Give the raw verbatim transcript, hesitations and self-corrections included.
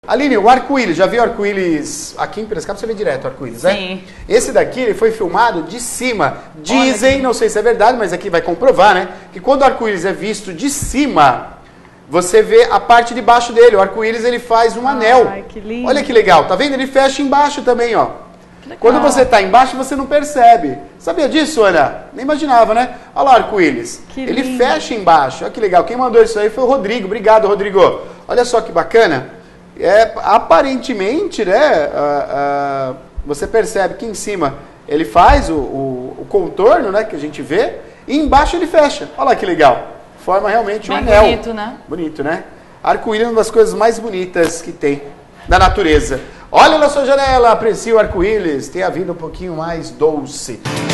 Aline, o arco-íris, já viu arco-íris aqui em Piracicaba? Você vê direto o arco-íris, né? Sim. Esse daqui, ele foi filmado de cima. Dizem, não sei se é verdade, mas aqui vai comprovar, né? Que quando o arco-íris é visto de cima, você vê a parte de baixo dele. O arco-íris, ele faz um anel. Ai, que lindo. Olha que legal, tá vendo? Ele fecha embaixo também, ó. Legal. Quando você tá embaixo, você não percebe. Sabia disso, Ana? Nem imaginava, né? Olha lá o arco-íris. Ele lindo. fecha embaixo. Olha que legal. Quem mandou isso aí foi o Rodrigo. Obrigado, Rodrigo. Olha só que bacana. É, aparentemente, né, uh, uh, você percebe que em cima ele faz o, o, o contorno, né, que a gente vê, e embaixo ele fecha. Olha lá que legal. Forma realmente um Bem anel. bonito, né? Bonito, né? Arco-íris é uma das coisas mais bonitas que tem da natureza. Olha na sua janela, aprecie o arco-íris. Tenha a vida um pouquinho mais doce.